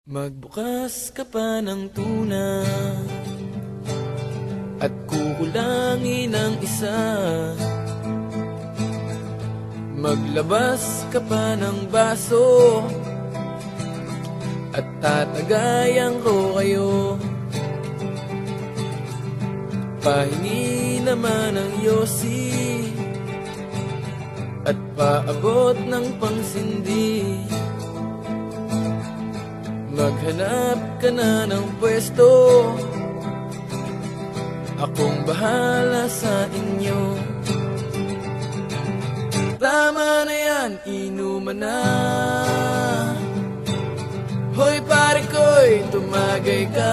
Magbukas ka pa ng tuna at kukulangin ang isa. Maglabas ka pa ng baso at tatagayan ko kayo. Pahingi naman ang yosi at paabot ng pangsindi. Maghanap ka na ng pwesto, akong bahala sa inyo. Tama na yan, inuman na. Hoy pare ko'y tumagay ka.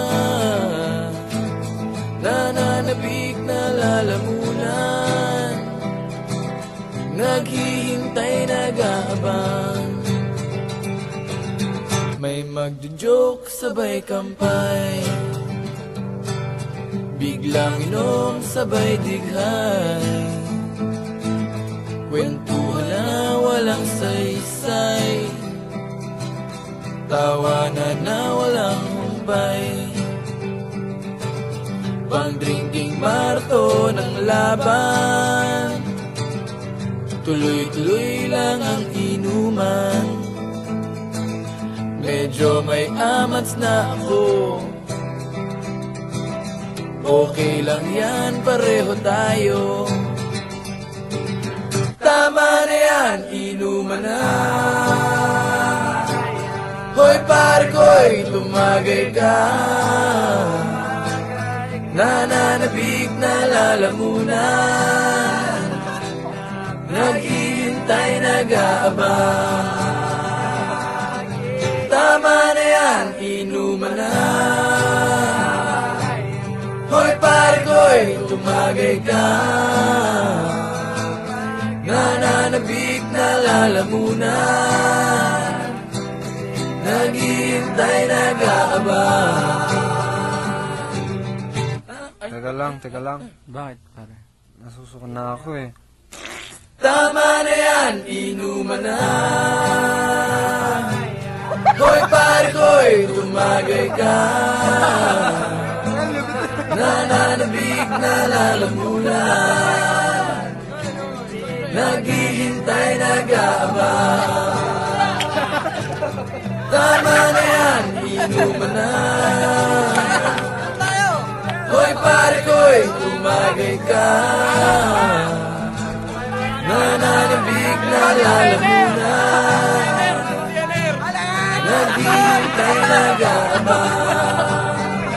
Nananabik na lalamunan, naghihintay, nag-aabang. May magjo-joke sabay kampay, biglang inom sabay dighay. Kwentuhan na walang saysay, tawanan na walang humpay. Pang-drinking marathon ng laban, tuloy-tuloy lang ang inuman. Medyo may amats na ako, okay lang yan, pareho tayo. Tama na yan, inuman na. Hoy pare ko'y tumagay ka. Nananabik na lalamunan, naghihintay, nag-aabang. Tama na yan, inuman na. Hoy pare ko'y tumagay ka. Nananabik na lalamunan, naghihintay, nag-aabang. Teka lang. Bakit, pare? Nasusukan na ako eh. Tama na yan, inuman na. Hoy pare ko'y tumagay ka. Nananabik na lalamunan, naghihintay, nag-aabang. Tama na yan, inuman na. Hoy pare ko'y tumagay ka. Nananabik na lalamunan, naghihintay, nag-aabang.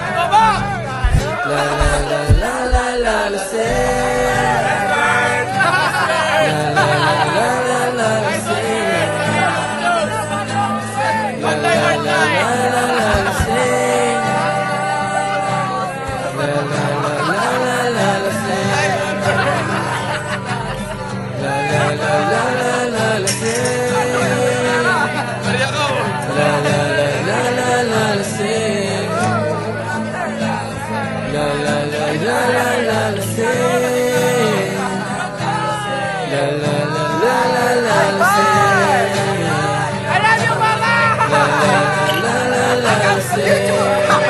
La la la la la la la say. La la la la la la la say. La la la la la la la say. La la la la la la la say. La la la la la la la say. La la la la la la la say. La la la la la la la say. La la la la la la la say. I love you, Mama! La la la la la la say.